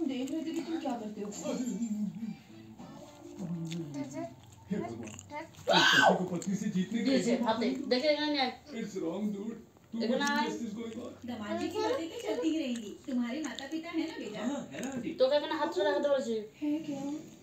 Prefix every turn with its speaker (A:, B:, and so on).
A: देख रहे थे कि तुम क्या करते हो।
B: को पत्नी से जीतने के लिए
C: देखेगा नहीं।
B: It's wrong dude.
A: दामाद जी की बातें तो चलती ही रहेंगी। तुम्हारे माता पिता है ना बेटा?
B: हाँ है ना आंटी।
C: तो क्या करना हाथ चढ़ा के दौड़ जी
A: है क्या?